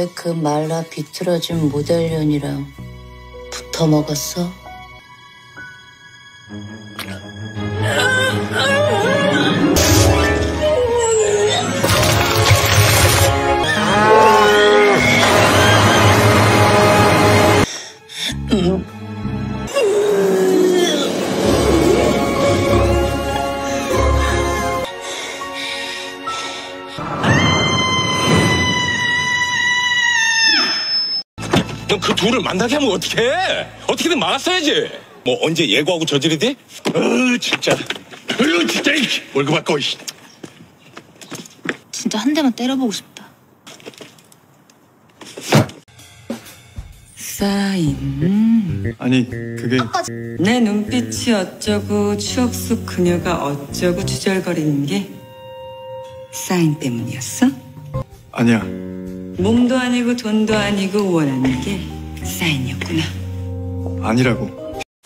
왜 그 말라 비틀어진 모델년이랑 붙어 먹었어? 넌 그 둘을 만나게 하면 어떡해? 어떻게든 막았어야지. 뭐 언제 예고하고 저지르디? 진짜. 진짜 월급 아까워. 진짜 한 대만 때려보고 싶다. 사인. 아니 그게 내 눈빛이 어쩌고 추억 속 그녀가 어쩌고 주절거리는 게 사인 때문이었어? 아니야. 몸도 아니고 돈도 아니고 원하는 게 사인이었구나. 아니라고.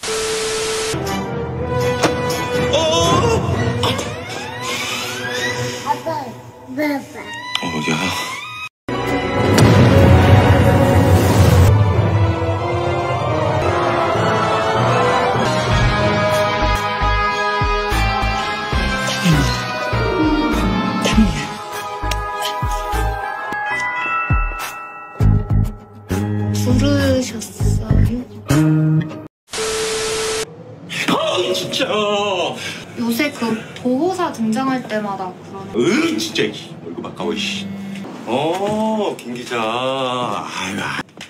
야. 부르셨어요? 진짜. 요새 그 보호사 등장할 때마다 그러는. 진짜 월급 아까워. 김 기자. 아유.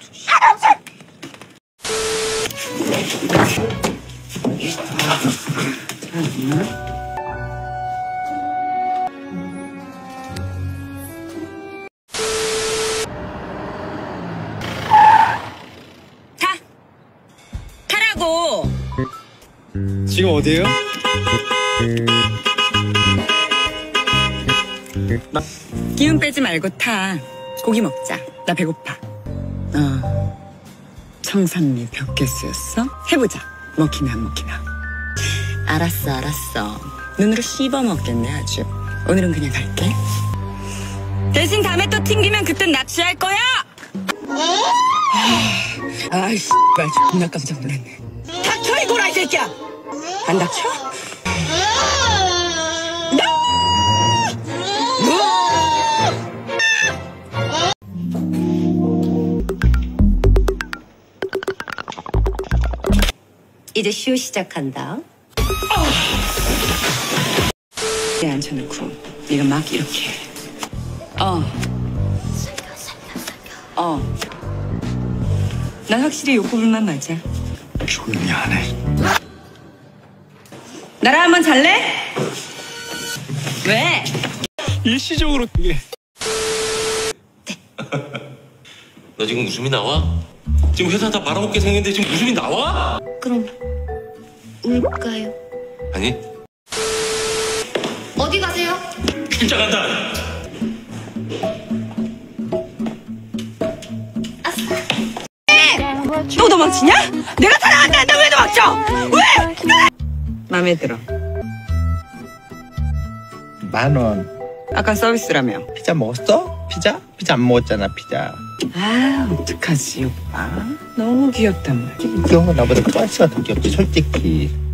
타라고. 지금 어디에요? 기운 빼지 말고 타. 고기 먹자. 나 배고파. 청산리 벽개수였어? 해보자. 먹히나 안 먹히나. 알았어. 눈으로 씹어 먹겠네 아주. 오늘은 그냥 갈게. 대신 다음에 또 튕기면 그땐 납치할 거야. 아이씨, 말 존나 깜짝 놀랐네. 닥쳐 이거라 이 새끼야. 안 닥쳐? 이제 쇼 시작한다. 앉혀놓고 네가 막 이렇게. 난 확실히 욕구불만 맞아. 조용히 안 해. 나랑 한번 잘래? 왜? 일시적으로 이게. 너 지금 웃음이 나와? 지금 회사 다 말아먹게 생겼는데 지금 웃음이 나와? 그럼 울까요? 아니. 어디 가세요? 진짜 간다. 또 도망치냐? 내가 사랑한다는데 왜 도망쳐? 왜? 마음에 들어. 10,000원. 아까 서비스라며. 피자 먹었어? 피자? 피자 안 먹었잖아, 피자. 아, 어떡하지, 오빠. 너무 귀엽단 말이야. 귀여운 건 나보다 클래스가 더 귀엽지, 솔직히.